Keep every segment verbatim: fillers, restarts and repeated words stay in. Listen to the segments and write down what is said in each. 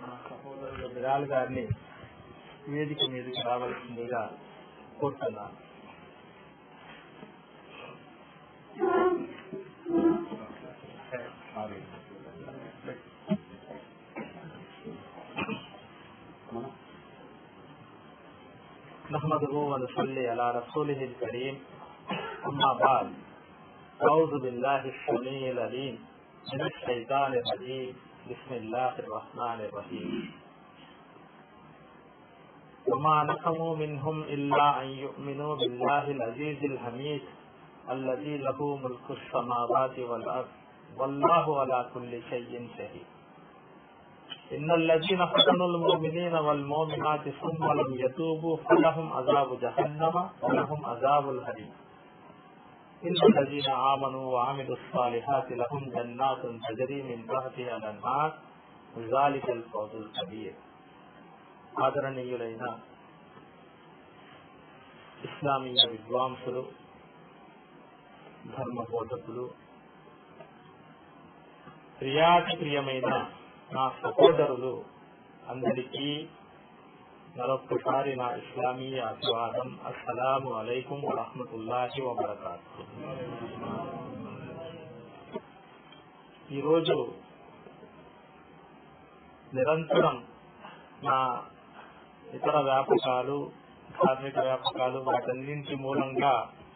మా సహోదరుడు బిలాల్ గారిని వేదిక మీదకి రావాల్సిందిగా కోరుతున్నాను. नहमदुहु व नसल्ली अला रसूलिहिल करीम अम्मा बाद अऊज़ु बिल्लाहि अस्समीइल अलीम मिनश शैतानिर रजीम बिस्मिल्लाहिर रहमानिर रहीम वमा नक़मू मिनहुम इल्ला अन युमिनू बिल्लाहिल अज़ीज़िल हमीद अल्लज़ी लहू मुल्कुस समावाति वल अर्ज़ वल्लाहु अला कुल्लि शैइन शहीद इन्नल्लज़ीना फ़तनुल मुमिनीना वल मुमिनाति सुम्मा लम यतूबू फलहुम अज़ाबु जहन्नम वलहुम अज़ाबुल हरीम इन्नल्लज़ीना आमनू व अमिलुस सालिहाति लहुम जन्नातुन तजरी मिन तहतिहा अल-अन्हार ज़ालिकल फ़ौज़ुल कबीर. ఆదరణీయులైన ఇస్లామీయ విద్వాంసులు, ధర్మ బోధకులు, ప్రియాతి ప్రియమైన నా సహోదరులు అందరికీ మరొక్కసారి నా ఇస్లామీయ అభివాదం. అస్సలాము అలైకుం వరహ్మతుల్లాహి వబరకాతుహు. ఈరోజు నిరంతరం నా ఇతర వ్యాపకాలు, ధార్మిక వ్యాపకాలు, వాటన్నింటి మూలంగా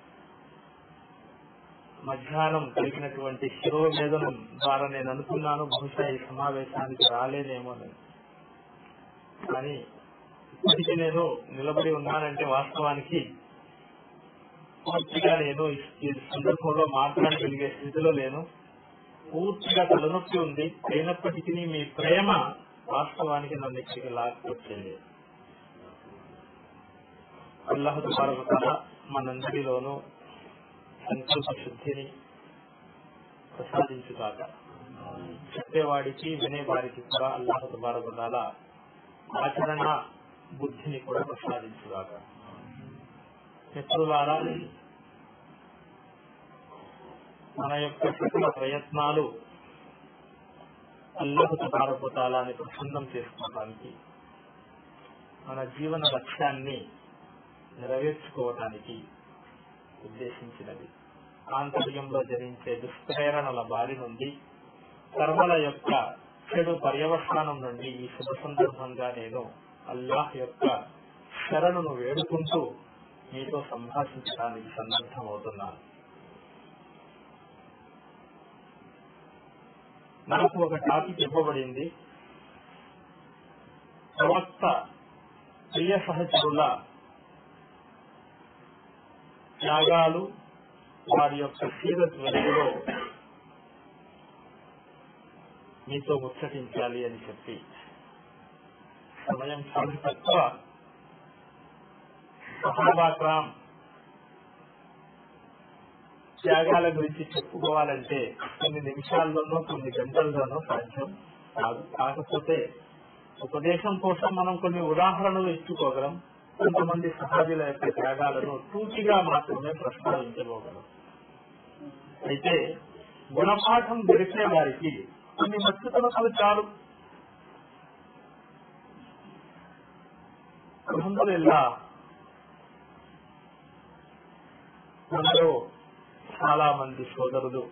మధ్యాహ్నం కలిగినటువంటి శిరోవేదనం ద్వారా నేను అనుకున్నాను బహుశా ఈ సమావేశానికి రాలేనేమోనని. కానీ ఇప్పటికీ నేను నిలబడి ఉన్నానంటే వాస్తవానికి పూర్తిగా నేను ఈ సందర్భంలో మాట్లాడగలిగే స్థితిలో లేను. పూర్తిగా తలనొప్పి ఉంది. అయినప్పటికీ మీ ప్రేమ వాస్తవానికి నన్ను ఇక్కడికి లాక్కొచ్చింది. అల్లాహ్ తబారక వ తఆలా మనందరిలోనూ సంకల్ప శుద్ధిని ప్రసాదించుగాక. చెప్పేవాడికి వినేవాడికి కూడా అల్లాహ్ తబారక వ తఆలా ఆచరణ బుద్ధిని కూడా ప్రసాదించుగాక. మిత్రులారా, మన యొక్క సకల ప్రయత్నాలు అల్లాహ్ తబారక వ తఆలాని ప్రసన్నం చేసుకోవడానికి, మన జీవన లక్ష్యాన్ని నెరవేర్చుకోవటానికి ఉద్దేశించినది. ఆంతర్యంలో జరించే దుష్ప్రేరణల బారి నుండి, కర్మల యొక్క చెడు పర్యవసానం నుండి ఈ శుభ సందర్భంగా నేను అల్లాహ్ యొక్క శరణును వేడుకుంటూ మీతో సంభాషించడానికి సన్నద్ధమవుతున్నాను. నాకు ఒక టాపిక్ ఇవ్వబడింది. ప్రవక్త ప్రియ సహచరుల త్యాగాలు, వారి యొక్క సీరత్ వెలుగులో మీతో ముచ్చటించాలి అని చెప్పి సమయం చాలా తక్కువ. సహాబా కిరామ్ త్యాగాల గురించి చెప్పుకోవాలంటే కొన్ని నిమిషాల్లోనో కొన్ని గంటల్లోనో సాధ్యం కాదు. కాకపోతే ఉపదేశం కోసం మనం కొన్ని ఉదాహరణలు ఇచ్చుకోగలం. కొంతమంది సహాబీల యొక్క త్యాగాలను పూర్తిగా మాత్రమే ప్రస్తావించుకోగలం. అయితే గుణపాఠం గడిచే వారికి కొన్ని మచ్చుతనలు చాలు. అల్హమ్దులిల్లాహ్, మనలో చాలా మంది సోదరులు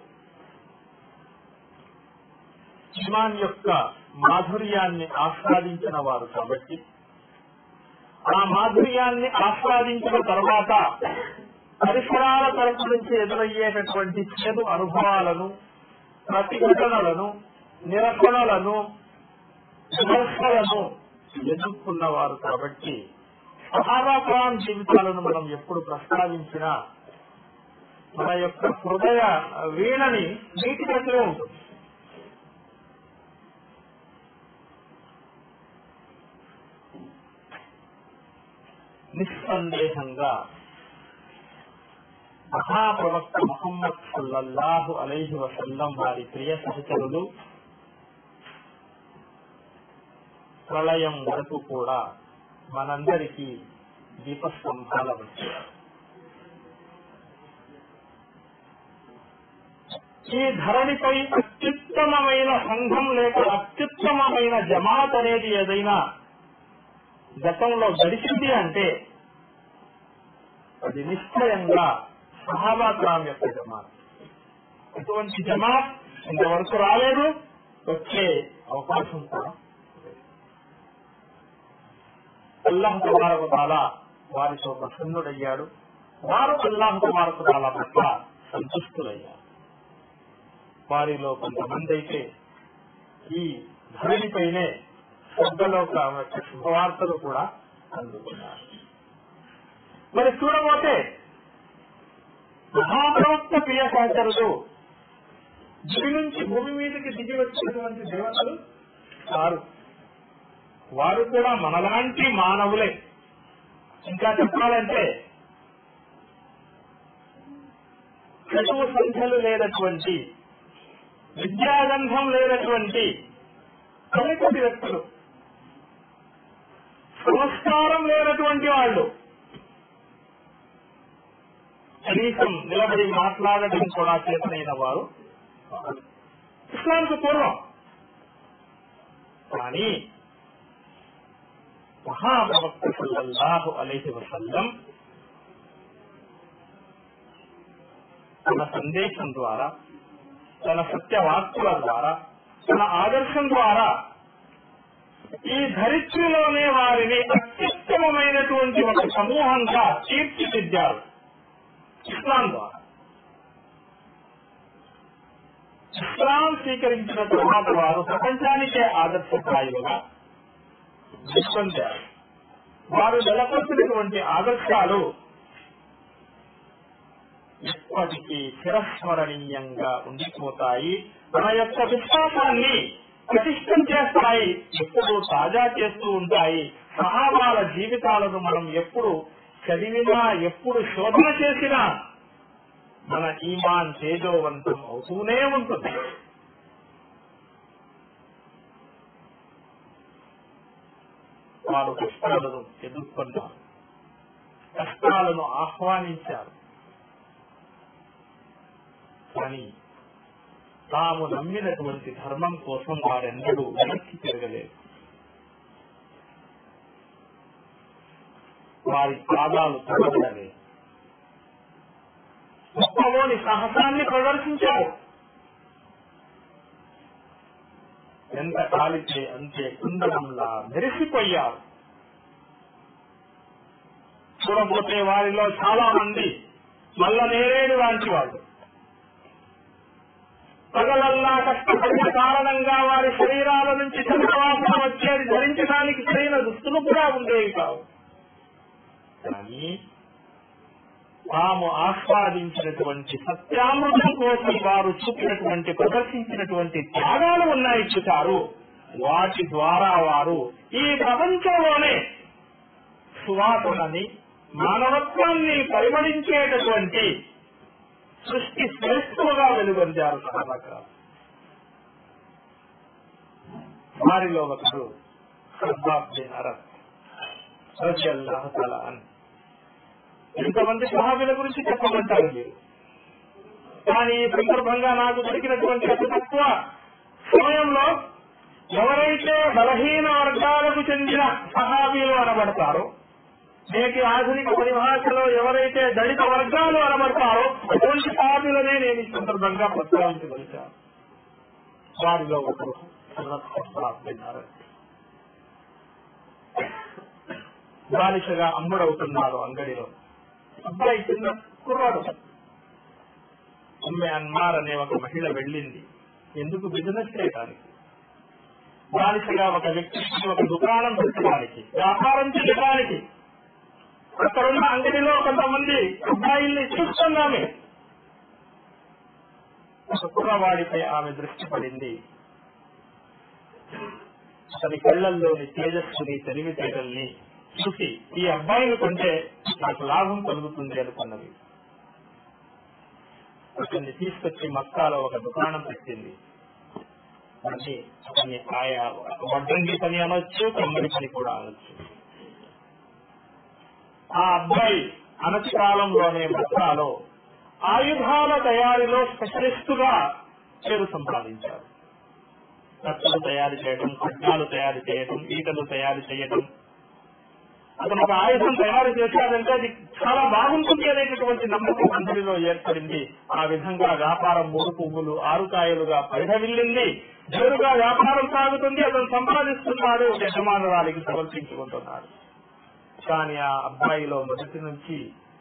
ఈమాన్ యొక్క మాధుర్యాన్ని ఆస్వాదించిన వారు కాబట్టి, ఆ మాధుర్యాన్ని ఆస్వాదించిన తర్వాత పరిసరాల తరపు నుంచి ఎదురయ్యేటటువంటి చెడు అనుభవాలను, ప్రతిఘటనలను, నిరసనలను, విమర్శలను ఎదుర్కొన్నవారు కాబట్టి సహాబా కిరామ్ జీవితాలను మనం ఎప్పుడు ప్రస్తావించినా మన యొక్క హృదయ వీణని నీటినట్లే ఉంటుంది. నిస్సందేహంగా మహాప్రవక్త ముహమ్మద్ సల్లల్లాహు అలైహి వసల్లం వారి ప్రియ సహచరులు ప్రళయం వరకు కూడా మనందరికీ దీపస్తంభాల వచ్చారు. ఈ ధరణిపై అత్యుత్తమమైన సంఘం లేక అత్యుత్తమ అత్యుత్తమమైన జమాత్ అనేది ఏదైనా గతంలో గడిచింది అంటే అది నిశ్చయంగా సహాబా కిరామ్ యొక్క జమాత్. ఇటువంటి జమాత్ ఇంతవరకు రాలేదు, వచ్చే అవకాశం కూడా. అల్లాహ్ తబారక వ తఆలా వారితో ప్రసన్నుడయ్యాడు, వారు అల్లాహ్ తబారక వ తఆలా పట్ల సంతుష్టులయ్యారు. వారిలో కొంతమంది అయితే ఈ ధరణిపైనే స్వర్గలోక శుభవార్తలు కూడా అందుకున్నారు. మరి చూడబోతే మహాప్రవక్త ప్రియ సహచరులు భూమి నుంచి భూమి మీదకి దిగి వచ్చినటువంటి దేవతలు కారు. వారు కూడా మనలాంటి మానవులే. ఇంకా చెప్పాలంటే చదువు సంఖ్యలు లేనటువంటి, విద్యాగంధం లేనటువంటి తల్లికొద్ది వ్యక్తులు, సంస్కారం లేనటువంటి వాళ్ళు, కనీసం నిలబడి మాట్లాడడం కూడా చేతనైన వారు ఇస్లాంకు పూర్వం. కానీ మహాప్రవక్త సల్లల్లాహు అలైహి వసల్లం తన సందేశం ద్వారా, తన సత్యవాక్కుల ద్వారా, తన ఆదర్శం ద్వారా ఈ ధరిత్రిలోనే వారిని అత్యుత్తమమైనటువంటి ఒక సమూహంగా తీర్చిదిద్దారు ఇస్లాం ద్వారా. ఇస్లాం స్వీకరించిన తర్వాత వారు ప్రపంచానికే ఆదర్శప్రాయులుగా నిష్పొందారు. వారు నెలకొల్పినటువంటి ఆదర్శాలు ఎప్పటికీ చిరస్మరణీయంగా ఉండిపోతాయి. మన యొక్క విశ్వాసాన్ని ప్రతిష్టం చేస్తాయి, ఎప్పుడు తాజా చేస్తూ ఉంటాయి. సహాబాల జీవితాలను మనం ఎప్పుడు చదివినా, ఎప్పుడు శోధన చేసినా మన ఈమాన్ తేజోవంతం అవుతూనే ఉంటుంది. వారు కష్టాలను ఎదుర్కొన్నారు, కష్టాలను ఆహ్వానించారు. కానీ తాము నమ్మినటువంటి ధర్మం కోసం వారెన్నడూ వెనక్కి తిరగలేదు. వారి పాదాలు తడబడలేదు. గొప్పలోని సాహసాన్ని ప్రదర్శించారు. ఎంత కాలితే అంతే కుందనంలా మెరిసిపోయారు. చూడబోతే వారిలో చాలా మంది మల్ల నేరేడు లాంటి వాళ్ళు. పగలల్లా కష్టపడిన కారణంగా వారి శరీరాల నుంచి చంద్రవాసన వచ్చేది ధరించడానికి సరైన దుస్తులు కూడా ఉండేవి కావు. కానీ తాము ఆస్వాదించినటువంటి సత్యామృతం కోసం వారు చూపినటువంటి, ప్రదర్శించినటువంటి త్యాగాలు ఉన్నాయి చూశారు. వాటి ద్వారా వారు ఈ ప్రపంచంలోనే సువాసనని, మానవత్వాన్ని పరిమళించేటటువంటి సృష్టి శ్రేష్ఠులుగా వెలుగొందారు. సహాబాలు వారిలో ఒకరు ఖబ్బాబ్ బిన్ అరబ్ రలియల్లాహు తఆలా అన్హు. ఇంతమంది సహాబీల గురించి చెప్పమంటారు మీరు, కానీ ఈ సందర్భంగా నాకు దొరికినటువంటి అతి తక్కువ సమయంలో ఎవరైతే బలహీన వర్గాలకు చెందిన సహాబీలు అనబడతారో, నేటి ఆధునిక పరిభాషలో ఎవరైతే దళిత వర్గాలు అనబడతారో అటువంటి సహాబీలనే నేను ఈ సందర్భంగా ప్రస్తావించగలిగాను. వారిలో ఒకరు ఖబ్బాబ్ బిన్ అరబ్. బాలిషగా అమ్ముడవుతున్నారు అంగడిలో. అబ్బాయి చిన్న కుర్రాడు. ఉమ్మె అన్మార్ అనే ఒక మహిళ వెళ్ళింది ఎందుకు? బిజినెస్ చేయడానికి. బాలిషగా ఒక వ్యక్తికి ఒక దుకాణం పెట్టడానికి, వ్యాపారం చేయడానికి. అక్కడున్న అంగడిలో కొంతమంది అబ్బాయిల్ని చూస్తున్నామే. ఒక కుర్రవాడిపై ఆమె దృష్టి పడింది. అతని కళ్లల్లోని తేజస్సుని, తెలివితేటల్ని చూసి ఈ అబ్బాయిని కొంటే నాకు లాభం కలుగుతుంది అనుకున్నది. అతన్ని తీసుకొచ్చి మక్కాలో ఒక దుకాణం పెట్టింది. అంటే అతన్ని ఆయా వడ్రంగి పని అనొచ్చు, కమ్మడి పని కూడా అనొచ్చు. ఆ అబ్బాయి అనతి కాలంలోనే మక్కాలో ఆయుధాల తయారీలో స్పెషలిస్టుగా పేరు సంపాదించారు. కత్తులు తయారు చేయడం, ఖడ్గాలు తయారు చేయడం, ఈటలు తయారు చేయడం. అతను ఒక ఆయుధం తయారు చేశాడంటే అది చాలా బాగుంటుంది అనేటటువంటి నమ్మకం అందరిలో ఏర్పడింది. ఆ విధంగా వ్యాపారం మూడు పువ్వులు ఆరు కాయలుగా పరిఢవిల్లింది. జోరుగా వ్యాపారం సాగుతుంది. అతను సంపాదిస్తున్నాడు, యజమానురాలికి సమర్పించుకుంటున్నాడు. కానీ ఆ అబ్బాయిలో మొదటి నుంచి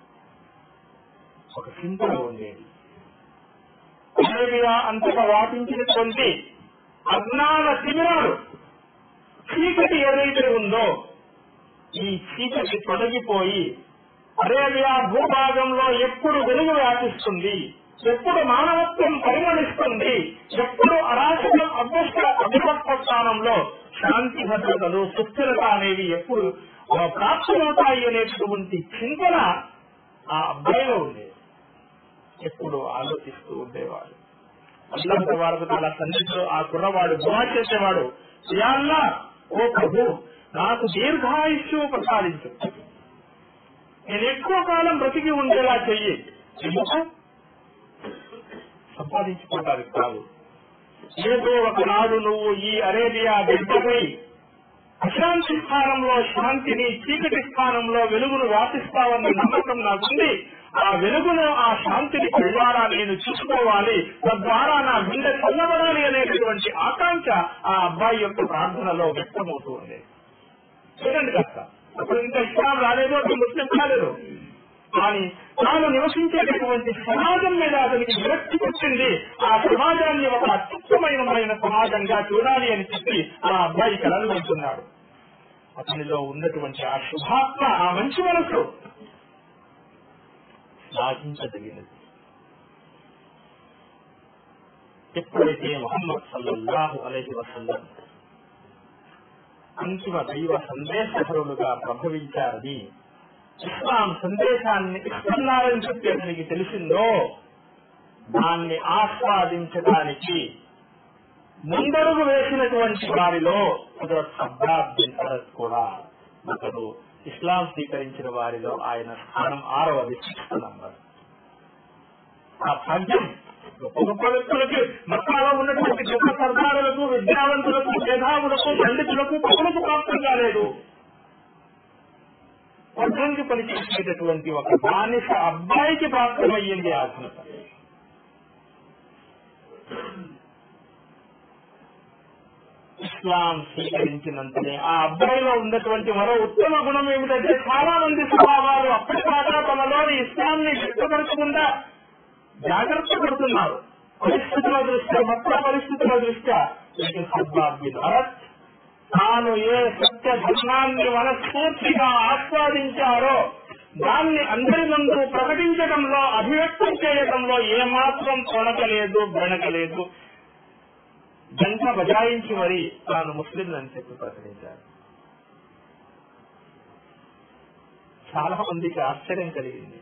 ఒక చింతన ఉండేది. అరేబియా అంతటా వ్యాపించినటువంటి అజ్ఞాన శిబిరాలు, చీకటి ఏదైతే ఉందో ఈ చీకటి తొలగిపోయి అరేబియా భూభాగంలో ఎప్పుడు వెలుగు వ్యాపిస్తుంది, ఎప్పుడు మానవత్వం పరిమళిస్తుంది, ఎప్పుడు అరాచకం అభ్యస్త అభివక్త స్థానంలో శాంతి భద్రతలు సుస్థిరత అనేవి ఎప్పుడు ప్రాప్తమవుతాయి అనేటువంటి చింతన ఆ అబ్బాయిలో ఉండేది. ఎప్పుడు ఆలోచిస్తూ ఉండేవాడు. అల్లాహ్ తబారక తఆలా సన్నిధిలో ఆ కుర్రవాడు దుఆ చేసేవాడు, యా అల్లాహ్, ఓ ప్రభు, నాకు దీర్ఘాయుష్యు ప్రసాదించు, నేను ఎక్కువ కాలం బ్రతికి ఉండేలా చెయ్యి. ఎందుకు? సంపాదించుకోవడానికి కాదు. ఏదో ఒకనాడు నువ్వు ఈ అరేబియా గడ్డపై అశాంతి స్థానంలో శాంతిని, చీకటి స్థానంలో వెలుగును వ్యాపిస్తావన్న నమ్మకం నాకుంది. ఆ వెలుగును, ఆ శాంతిని ద్వారా నేను చూసుకోవాలి, తద్వారా నా గుండె చల్లబడాలి అనేటటువంటి ఆకాంక్ష ఆ అబ్బాయి యొక్క ప్రార్థనలో వ్యక్తమవుతూ ఉండేది. చూడండి కాస్త, అప్పుడు ఇంకా ఇస్లాం రాలేదు, అప్పుడు ముస్లిం కాలేదు. కానీ తాను నివసించేటటువంటి సమాజం మీద అతనికి విరక్తి వచ్చింది. ఆ సమాజాన్ని ఒక అత్యుత్తమైన సమాజంగా చూడాలి అని చెప్పి ఆ అబ్బాయి కలలు వెళ్తున్నాడు. అతనిలో ఉన్నటువంటి ఆ శుభాత్మ, ఆ మంచి మనసు సాధించదగినది. ఎప్పుడైతే ముహమ్మద్ సల్లల్లాహు అలైహి వసల్లం అంతిమ దైవ సందేశహరులుగా ప్రభవించారని, ఇస్లాం సందేశాన్ని ఇస్తున్నారని చెప్పి అతనికి తెలిసిందో, దాన్ని ఆస్వాదించడానికి ముందడుగు వేసినటువంటి వారిలో హజరత్ ఖబ్బాబ్ బిన్ అరస్ కూడా ఒకరు. ఇస్లాం స్వీకరించిన వారిలో ఆయన స్థానం ఆరవది, సిక్స్త్ నంబర్. ఆ భాగ్యం గొప్ప గొప్ప వ్యక్తులకి, మక్కాలో ఉన్నటువంటి గొప్ప సర్దారులకు, విద్యావంతులకు, మేధావులకు, పండితులకు, కవులకు ప్రాప్తం కాలేదు. వర్ధంకి పనిచేసేటటువంటి ఒక బానిస అబ్బాయికి ప్రాప్తమయ్యింది ఆ ఘనత. ఇస్లాం స్వీకరించినంతనే ఆ అబ్బాయిలో ఉన్నటువంటి మరో ఉత్తమ గుణం ఏమిటంటే, చాలా మంది స్వభావాలు అప్పటిదాకా తమలోని ఇస్లాంని వ్యక్తపరచకుండా జాగ్రత్త పడుతున్నారు పరిస్థితుల దృష్ట్యా, మొత్తం పరిస్థితుల దృష్ట్యా. ఖబ్బాబ్ బిన్ అరస్ తాను ఏ సత్య ధర్మాన్ని మనస్ఫూర్తిగా ఆస్వాదించారో దాన్ని అందరి ముందు ప్రకటించడంలో, అభివ్యక్తం చేయడంలో ఏమాత్రం తొణకలేదు, బెణకలేదు. జంట బజాయించి మరీ తాను ముస్లిం అని చెప్పి ప్రకటించారు. చాలా మందికి ఆశ్చర్యం కలిగింది.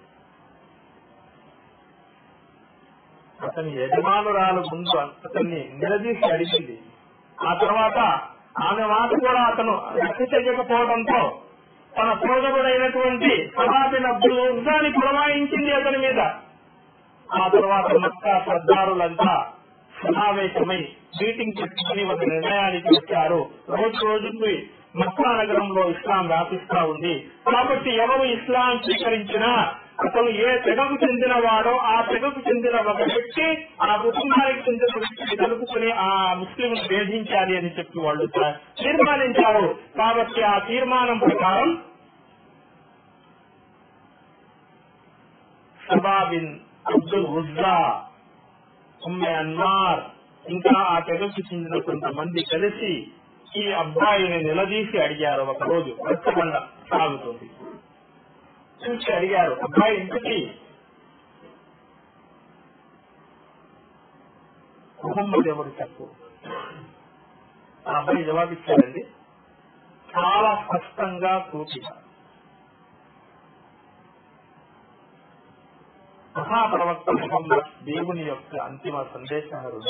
అతని యజమానురాలు ముందు అతన్ని నిలదీసి అడిగింది. ఆ తర్వాత ఆమె మాట కూడా అతను లెక్క చేయకపోవడంతో తన సోదరుడైనటువంటి సహాబిన్ అబ్దుల్ ఉజ్జాని పురమాయించింది అతని మీద. ఆ తర్వాత మక్కా సర్దారులంతా సమావేశమై మీటింగ్ పెట్టుకుని ఒక నిర్ణయానికి వచ్చారు. రోజు రోజుకి మక్కా నగరంలో ఇస్లాం వ్యాపిస్తా ఉంది కాబట్టి ఎవరు ఇస్లాం స్వీకరించినా అతను ఏ తెగకు చెందిన వాడో ఆ తెగకు చెందిన ఒక వ్యక్తి ఆ కుటుంబానికి చెందిన వ్యక్తిని కలుపుకుని ఆ ముస్లిం వేధించాలి అని చెప్పి వాళ్ళు తీర్మానించారు. కాబట్టి ఆ తీర్మానం ప్రకారం షబాబిన్ అబ్దుల్ ఉజ్జా, ఉమ్మె అన్మార్ ఇంకా ఆ తెగకు చెందిన కొంతమంది కలిసి ఈ అబ్బాయిని నిలదీసి అడిగారు. ఒక రోజు రచ్చబండ సాగుతుంది, చూసి అడిగారు, అబ్బాయి ఇంటికి ముహమ్మద్ ఎవరు చెప్పు. ఆ అబ్బాయి జవాబిచ్చారండి చాలా స్పష్టంగా, సూటిగా. మహాప్రవక్త ముహమ్మద్ దేవుని యొక్క అంతిమ సందేశహరుడు.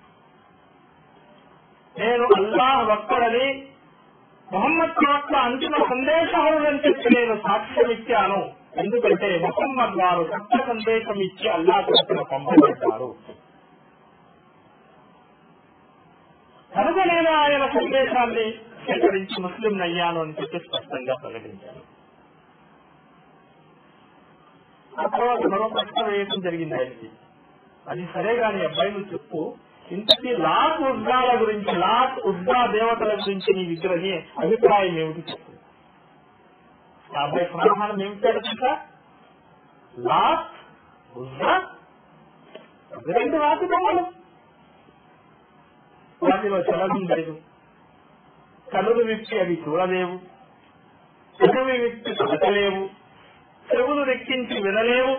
నేను అల్లాహ్ ఒక్కడని, ముహమ్మద్ ప్రవక్త అంతిమ సందేశహరుడని చెప్పి నేను సాక్ష్యం ఇచ్చాను. ఎందుకంటే ముహమ్మద్ వారు సత్య సందేశం ఇచ్చి అల్లాహ్ తరపున పంపబడ్డారు. కనుక నేను ఆయన సందేశాన్ని స్వీకరించి ముస్లిం అయ్యాను అని చెప్పి స్పష్టంగా ప్రకటించాను. ఆ తర్వాత మరో ప్రశ్న వేయడం జరిగింది ఆయనకి. అది సరే గాని అబ్బాయి నువ్వు చెప్పు, ఇంతకీ లాత్ ఉజ్జాల గురించి, లాత్ ఉజ్జా దేవతల గురించి నీ విగ్రహి అభిప్రాయం ఏమిటి చెప్పు. ఆ అబ్బాయి సమాధానం ఏమిటాడు తెలుసా? లాత్ ఉజ్జా రెండు రాతి బొమ్మలు, వాటిలో చలనం లేదు, కనులు విప్పి అవి చూడలేవు, చెవి విప్పి పలకలేవు, చెవులు రెక్కించి వినలేవు,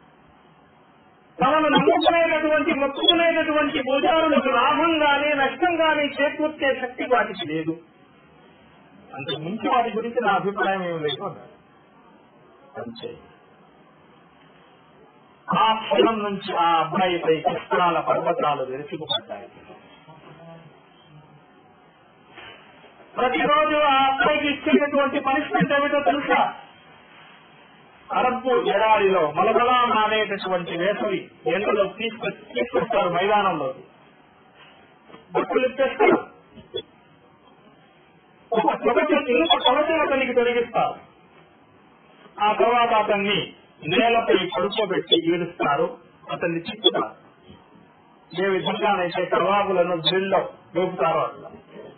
తమను నమ్ముకునేటటువంటి మొక్కుకునేటటువంటి పూజారులకు లాభం గానీ నష్టం గానీ చేకూర్చే శక్తి వాటికి లేదు. అంతకు మించి వాటి గురించి నా అభిప్రాయం ఏమి లేదు అన్నాడు. అంతే. ఆ క్షణం నుంచి ఆ అబ్బాయిపై కష్టాల పర్వతాలు విరుచుకుపడ్డాయి. ప్రతిరోజు ఆ అబ్బాయికి ఇచ్చేటటువంటి పనిష్మెంట్ ఏమిటో తెలుసా? అరబ్బు ఎడారిలో మలమలా మానేటటువంటి వేసవి ఎండలో తీసుకొ తీసుకొస్తారు మైదానంలో, బట్టలు ఇప్పేస్తారు, ఒక కవచం ఇనుప కవచం అతనికి తొలగిస్తారు. ఆ తర్వాత అతన్ని నేలపై పడుకోబెట్టి ఈడుస్తారు, అతన్ని చిక్కుతారు. ఏ విధంగానైతే కర్వాబులను డ్రిల్లో వేపుతారో అట్లా.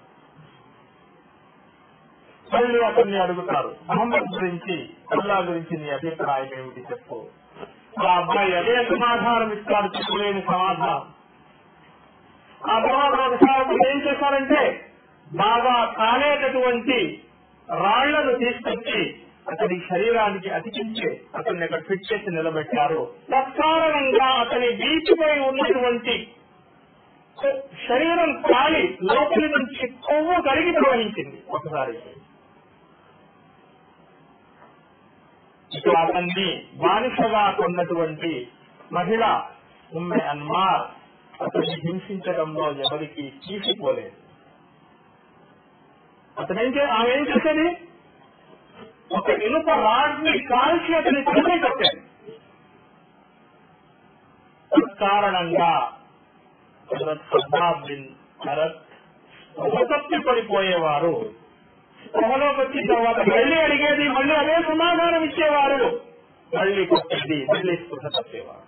మళ్ళీ అతన్ని అడుగుతారు, మహమ్మద్ గురించి, అల్లా గురించి నీ అభిప్రాయం ఏమిటి చెప్పు. ఆ అబ్బాయి అదే సమాధానం ఇస్తాడు, చెప్పలేని సమాధానం. ఆ తర్వాత ఒకసారి ఏం చేశారంటే బాగా కాలేటటువంటి రాళ్లను తీసుకొచ్చి అతని శరీరానికి అతికించి అతన్ని అక్కడ ఫిట్ చేసి నిలబెట్టారు. తత్కారణంగా అతని వీచిపై ఉన్నటువంటి శరీరం కాలి లోపలి నుంచి కొవ్వు కరిగి ప్రవహించింది ఒకసారి. ఇక అతన్ని బానిసగా కొన్నటువంటి మహిళ ఉమ్మె అన్మార్ అతన్ని హింసించడంలో ఎవరికి తీసిపోలేదు. అతనేంటే ఆమె ఏం చేసేది, ఒక ఇనుప రాడ్ని కాల్చి అతని తల్లి కట్టాడు. కారణంగా తప్పి పడిపోయేవారు, స్పృహలోకి వచ్చిన తర్వాత మళ్ళీ అడిగేది, మళ్ళీ అదే సమాధానం ఇచ్చేవారు, మళ్ళీ కొట్టేది, మళ్ళీ స్పృహ తప్పేవారు.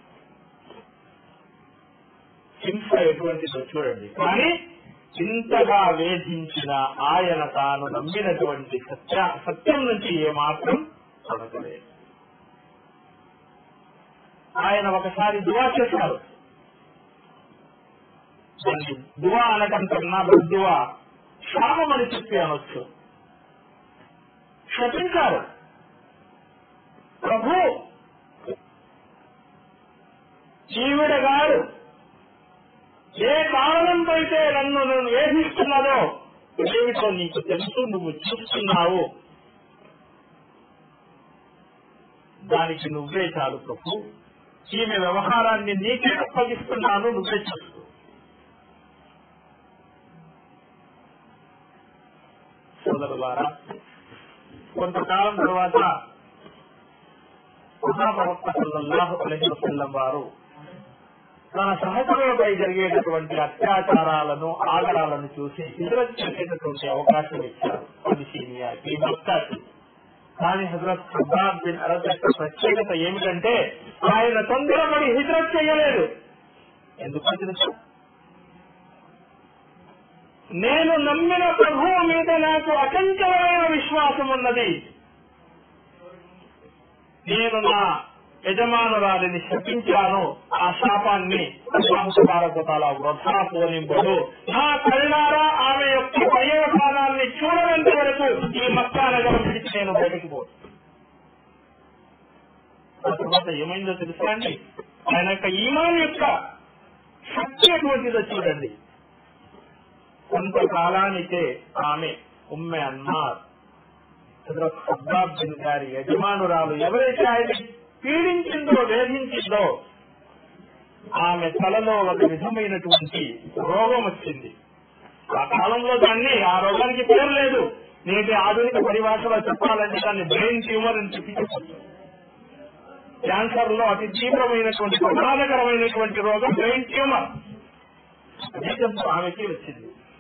హింస ఎటువంటిదో చూడండి. కానీ ఇంతగా వేధించిన ఆయన తాను నమ్మినటువంటి సత్య సత్యం నుంచి ఏమాత్రం తొలగలేదు. ఆయన ఒకసారి దువా చేశారు. దువా అనటం కన్నా దువా శాపం అని చెప్పి అనొచ్చు. శపించారు, ప్రభు ఈవిడ గారు ఏ కారణంతో అయితే నన్ను నన్ను వేధిస్తున్నదో ఏమిటో నీకు తెలుసు, నువ్వు చూస్తున్నావు, దానికి నువ్వే చాలు ప్రభు, ఈమె వ్యవహారాన్ని నీకే అప్పగిస్తున్నాను, నువ్వే చూస్తూ. సోదరులారా, కొంతకాలం తర్వాత మహాప్రవక్త సల్లల్లాహు అలైహి వసల్లం వారు తన సహచరులపై జరిగేటటువంటి అత్యాచారాలను ఆగడాలను చూసి హిజ్రత్ చేసేటటువంటి అవకాశం ఇచ్చారు అబిసీనియాకి, మక్కాకి. కానీ హజరత్ ఖబ్బాబ్ బిన్ అరద్ యొక్క ప్రత్యేకత ఏమిటంటే ఆయన తొందరపడి హిజ్రత్ చేయలేదు. ఎందుకో తెలుసు, నేను నమ్మిన ప్రభువు మీద నాకు అచంచలమైన విశ్వాసం ఉన్నది, నేను నా యజమానురాలిని శపించాను, ఆ శాపాన్ని అల్లాహుతాలా వృధా పోనింపడు, నా కళ్ళారా ఆమె యొక్క పర్యవసానాన్ని చూడనంత వరకు ఈ మక్కా నగరం విడిచి నేను బయటకు పోను. ఆ తర్వాత ఏమైందో తెలుసా అండి, ఆయన యొక్క ఈమాన్ యొక్క శక్తి ఎటువంటిదో చూడండి. కొంతకాలానికే ఆమె Umme Anmar Hazrat Khabbab bin గారి యజమానురాలు ఎవరైతే ఆయన పీడించిందో వేధించిందో ఆమె తలలో ఒక విధమైనటువంటి రోగం వచ్చింది. ఆ కాలంలో దాన్ని, ఆ రోగానికి పేరు లేదు, నేటి ఆధునిక పరిభాషలో చెప్పాలంటే దాన్ని బ్రెయిన్ ట్యూమర్ అని చెప్పి, క్యాన్సర్ లో అతి తీవ్రమైనటువంటి ప్రమాదకరమైనటువంటి రోగం బ్రెయిన్ ట్యూమర్. ఆమెకి వచ్చింది.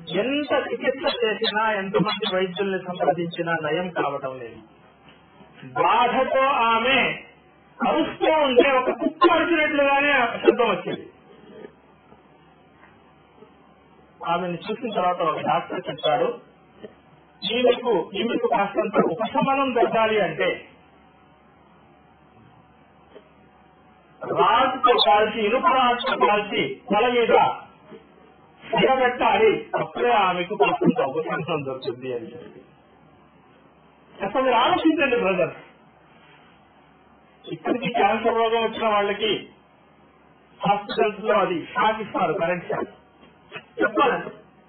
ఎంత చికిత్స చేసినా ఎంతమంది వైద్యుల్ని సంప్రదించినా నయం కావటం లేదు. బాధతో ఆమె అరుస్తూ ఉంటే ఒక కుక్క అరిచినట్లుగానే శబ్దం వచ్చింది. ఆమెను చూసిన తర్వాత ఒక డాక్టర్ చెప్పాడు, ఈమెకు ఈమెకు కాస్తంత ఉపశమనం దొరకాలి అంటే రాజుతో కాల్చి ఇనుప రాజుతో కాల్చి తల మీద సిగబెట్టాలి, అప్పుడే ఆమెకు కాస్తంత ఉపశమనం దొరుకుతుంది అని చెప్పి. అసలు మీరు ఆలోచించండి బ్రదర్, ఇక్కడికి క్యాన్సర్ రోగం వచ్చిన వాళ్ళకి హాస్పిటల్స్ లో అది షాక్ ఇస్తారు, కరెంట్ షాక్ చెప్పాలండి.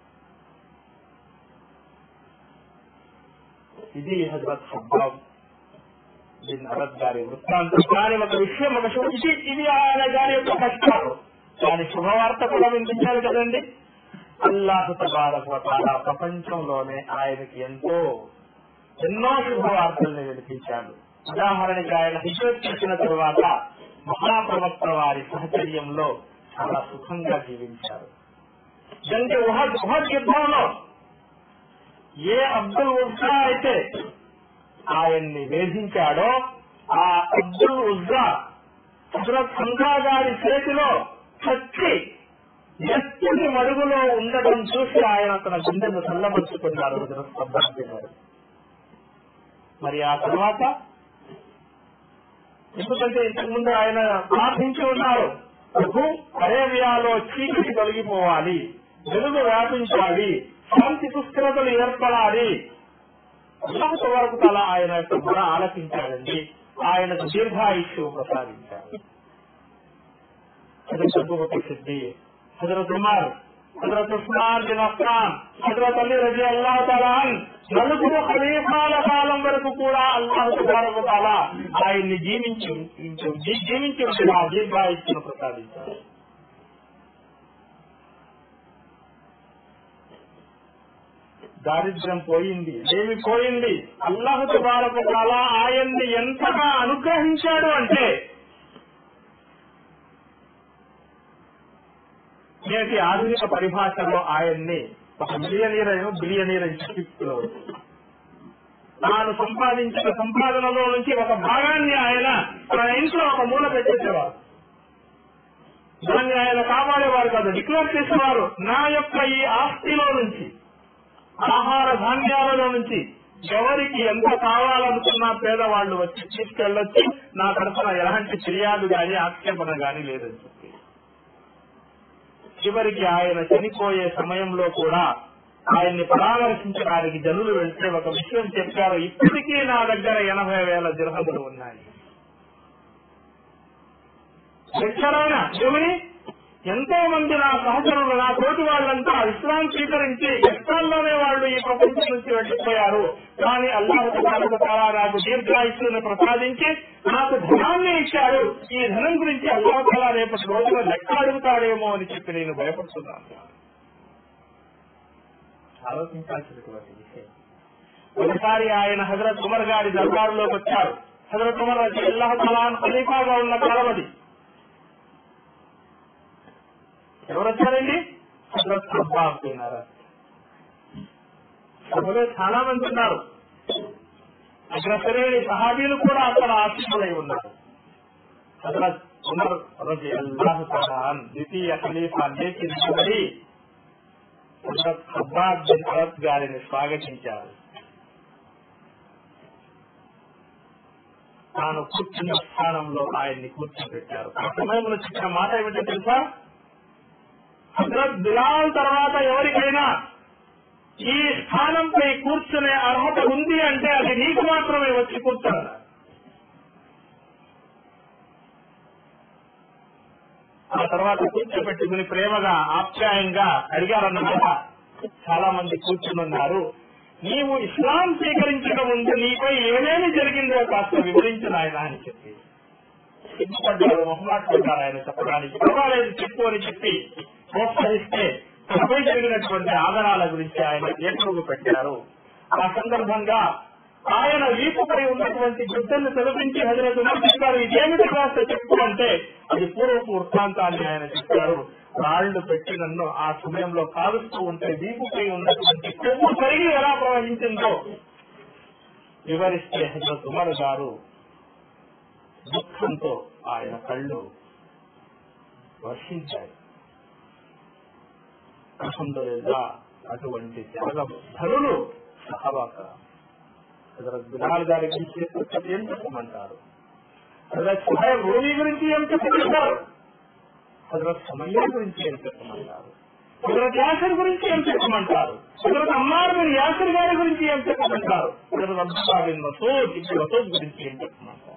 ఇది హజరత్ హబ్బాబ్ బిన్ అరద్ గారి వృత్తాంతం. కానీ ఒక విషయం ఒక ఇది ఇది ఆయన గారి యొక్క కష్టాలు, దాని శుభవార్త కూడా వినిపించాలి కదండి. అల్లాహు తబారక వ తఆలా ప్రపంచంలోనే ఆయనకి ఎంతో ఎన్నో శుభవార్తల్ని వినిపించాడు. ఉదాహరణకి ఆయన హిజ్రత్ చేసిన తరువాత మహాప్రవక్త వారి సహచర్యంలో చాలా సుఖంగా జీవించారు. అంటే ఉహద్ ఉహద్ యుద్ధంలో ఏ అబ్దుల్ ఉజ్జా అయితే ఆయన్ని వేధించాడో ఆ అబ్దుల్ ఉజ్జా హజరత్ హంజా గారి చేతిలో చచ్చి ఎత్తుని మడుగులో ఉండడం చూసి ఆయన తన గుండెను చల్లబరుచుకున్నారు హజరత్ అబ్బాస్ గారు. మరి ఆ తర్వాత ఎందుకంటే ఇంతకుముందు ఆయన ప్రార్థించి ఉన్నారు, ప్రభు అరేబియాలో చీకటి తొలగిపోవాలి, వెలుగు వ్యాపించాలి, శాంతి సుస్థిరతలు ఏర్పడాలి. అల్లాహ్ వరకు తల ఆయన యొక్క మొర ఆలకించాడండి, ఆయనకు దీర్ఘాయుష్యు ప్రసాదించాడు. Hazrat Abu Bakr Siddique, Hazrat Umar, Hazrat Usman bin Affan, Hazrat Ali రలియల్లాహు తఆలా అన్హు నలుగురు ఖలీఫాల కాలం వరకు కూడా అల్లాహ్ సుబ్హానహు వ తఆలా ఆయన్ని జీవించి జీవించి దీర్ఘాయుష్యును ప్రసాదించాడు. దారిద్ర్యం పోయింది, ఏమి పోయింది. అల్లాహు తబారక వ తఆలా ఆయన్ని ఎంతగా అనుగ్రహించాడు అంటే నేటి ఆధునిక పరిభాషలో ఆయన్ని ఒక మిలియనీర్ అయిన బిలియనీర్ అని చెప్పుకోవచ్చు. తాను సంపాదించిన సంపాదనలో నుంచి ఒక భాగాన్ని ఆయన తన ఇంట్లో ఒక మూల పెట్టేసేవారు. దాన్ని ఆయన కాపాడేవారు కాదు, డిక్లేర్ చేసేవారు, నా యొక్క ఈ ఆస్తిలో నుంచి, ఆహార ధాన్యాలలో నుంచి ఎవరికి ఎంత కావాలనుకున్నా పేదవాళ్లు వచ్చి తీసుకెళ్లొచ్చి నా తరఫున ఎలాంటి ఫిర్యాదు గాని ఆక్షేపణ గాని లేదని చెప్పి. చివరికి ఆయన చనిపోయే సమయంలో కూడా ఆయన్ని పరామర్శించడానికి జనులు వెళ్తే ఒక విషయం చెప్పారు, ఇప్పటికీ నా దగ్గర ఎనభై వేల దిర్హములు ఉన్నాయి. ఎక్కడైనా ఏమని ఎంతో మంది నా సహచరులు, నా తోటి వాళ్ళంతా ఇస్లాం స్వీకరించి కష్టాల్లోనే వాళ్ళు ఈ ప్రపంచం నుంచి వెళ్లిపోయారు. కానీ అల్లాహ్ సుబ్హానహు వ తఆలా నాకు దీర్ఘాయుష్యును ప్రసాదించి నాకు ధనాన్ని ఇచ్చాడు. ఈ ధనం గురించి అల్లాహ్ తఆలా రేపటి రోజున లెక్క అడుగుతాడేమో అని చెప్పి నేను భయపడుతున్నాను. ఆలోచించాల్సినటువంటి విషయం. ఒకసారి ఆయన హజరత్ ఉమర్ గారి దర్బారులోకి వచ్చారు. హజరత్ ఉమర్ రలియల్లాహు తఆలా ఖలీఫాగా ఉన్న కాలం అది. ఎవరు వచ్చారండి? Hazrat Abbas bin Arad. సభలో చాలా మంది ఉన్నారు, అగ్రశ్రేణి సహాబీలు కూడా అక్కడ ఆశీనులై ఉన్నారు. హజరత్ ఉమర్ రలియల్లాహు తఆలా అన్హు ద్వితీయ ఖలీఫా లేచి నిలబడి హజరత్ అబ్బాస్ బిన్ అరద్ గారిని స్వాగతించారు. తాను కూర్చున్న స్థానంలో ఆయన్ని కూర్చోబెట్టారు. ఆ సమయంలో చెప్పిన మాట ఏమిటో తెలుసా? హజరత్ బిలాల్ తర్వాత ఎవరికైనా ఈ స్థానంపై కూర్చునే అర్హత ఉంది అంటే అది నీకు మాత్రమే వచ్చి కూర్చోవాలి. ఆ తర్వాత కూర్చోబెట్టుకుని ప్రేమగా ఆప్యాయంగా అడిగారన్నమాట. చాలా మంది కూర్చునున్నారు, నీవు ఇస్లాం స్వీకరించక ముందు నీపై ఏమేమి జరిగిందో కాస్త వివరించిన ఆయన అని చెప్పి సిగ్గుపడ్డారు, మొహమాటపడ్డారు. ఆయన చెప్పడానికి పర్వాలేదు చెప్పు అని చెప్పి ప్రోత్సహిస్తే తనపై జరిగినటువంటి ఆదరాల గురించి ఆయన ఏర్పడుగు పెట్టారు. ఆ సందర్భంగా ఆయన వీపుపై ఉన్నటువంటి గుడ్డల్ని తొలగించి హజరత్ ఉమర్ చెప్పారు, ఇదేమిటి కాస్త చెప్పు అంటే అది పూర్వపు వృత్తాంతాన్ని ఆయన చెప్పారు. రాళ్లు పెట్టి నన్ను ఆ సమయంలో కాలుస్తూ ఉంటే వీపుపై ఉన్నటువంటి కొవ్వు కరిగి ఎలా ప్రవహించిందో వివరిస్తే హజరత్ ఉమర్ గారు దుఃఖంతో ఆయన కళ్ళు వర్షించాయి. అల్హమ్దులిల్లాహ్ అటువంటి త్యాగధనులు సహాబాగా హజరత్ బిలాల్ గారి గురించి ఏం చెప్పమంటారు, హజరత్ సుహైబ్ రూమీ గురించి ఏం చెప్పమంటారు, హజరత్ సుమయ్య గురించి ఏం చెప్పమంటారు, హజరత్ యాసిర్ గురించి ఏం చెప్పమంటారు, హజరత్ అమ్మార్ బిన్ యాసిర్ గారి గురించి ఏం చెప్పమంటారు, Hazrat Abdullah bin Masood ibn Masood గురించి ఏం చెప్పమంటారు.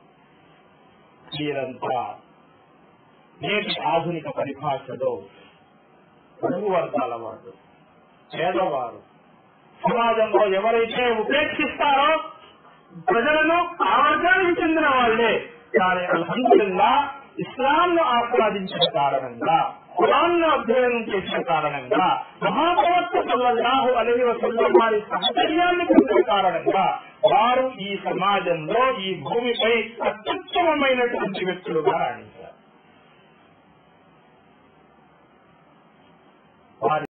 వీరంతా నేటి ఆధునిక పరిభాషలో పొరుగు వర్గాల వారు, పేదవారు, సమాజంలో ఎవరైతే ఉపేక్షిస్తారో ప్రజలను ఆ వర్గానికి చెందిన వాళ్లే. కానీ అల్హమ్దులిల్లాహ్ ఇస్లాంను ఆస్వాదించిన కారణంగా, ఖురాన్ను అధ్యయనం చేసిన కారణంగా, మహాప్రవక్త సల్లల్లాహు అలైహి వసల్లం వారి సహచర్యాన్ని పొందిన కారణంగా వారు ఈ సమాజంలో ఈ భూమిపై అత్యుత్తమమైనటువంటి వ్యక్తులుగా రాణించారు.